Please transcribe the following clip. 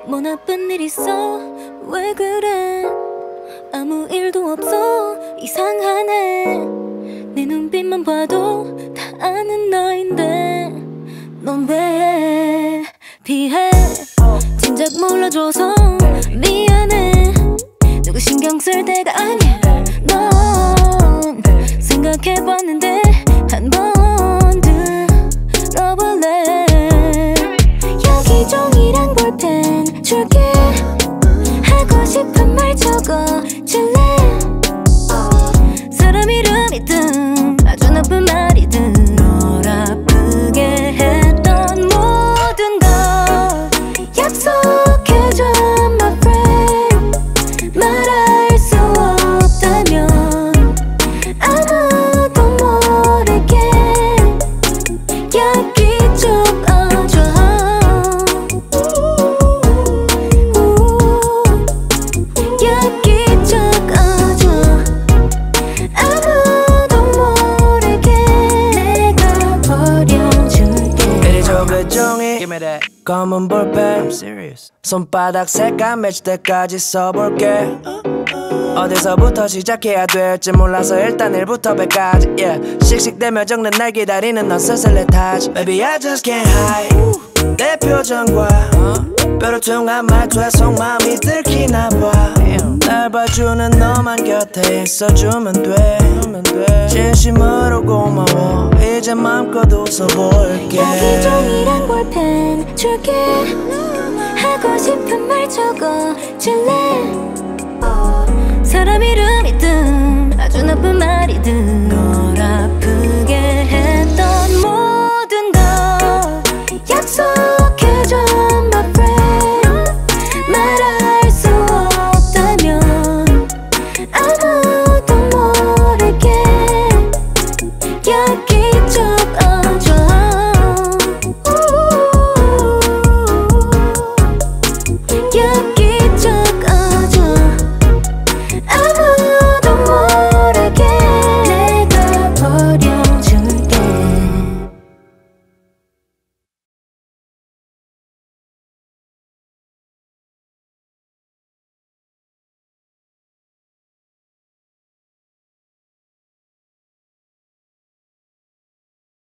뭐 나쁜 일 있어? 왜 그래? 아무 일도 없어. 이상하네. 네 눈빛만 봐도 다 아는 너인데 넌 왜 피해? 진작 몰라줘서 미안해. 누구 신경 쓸 때가 아니야. 넌 생각해봤는데 한 번 들어볼래? 여기 종이랑 볼펜 줄게. 하고 싶은 말 적어줄래? 사람 이름이든 아주 나쁜 말이든 널 아프게 했던 모든 걸 약속해줘 my friend. 말할 수 없다면 아무도 모르게 여기 적어줘. 여기 적어줘. 아무도 모르게 내가 버려줄게. 이리 줘 그 종이 검은 볼펜 손바닥 색감 맺힐 때까지 써볼게. 어디서부터 시작해야 될지 몰라서 일단 1부터 100까지 씩씩대며 적는 날 기다리는 넌 스슬릿하지. Baby I just can't hide 내 표정과 뾰루퉁한 말투에 속마음이 들키나봐. 날 봐주는 너만 곁에 있어주면 돼. 진심으로 고마워. 이제 맘껏 웃어볼게. 여기 종이랑 볼펜 줄게. 하고 싶은 말 적어줄래? 사람 이름이든 아주 나쁜 말이든 널 아프게 했던